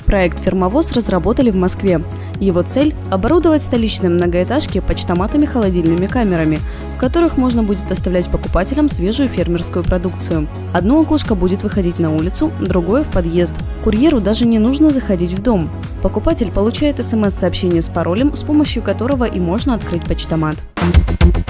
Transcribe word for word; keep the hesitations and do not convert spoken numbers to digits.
Проект «Фермовоз» разработали в Москве. Его цель – оборудовать столичные многоэтажки почтоматами-холодильными камерами, в которых можно будет оставлять покупателям свежую фермерскую продукцию. Одно окошко будет выходить на улицу, другое – в подъезд. Курьеру даже не нужно заходить в дом. Покупатель получает эс эм эс-сообщение с паролем, с помощью которого и можно открыть почтомат.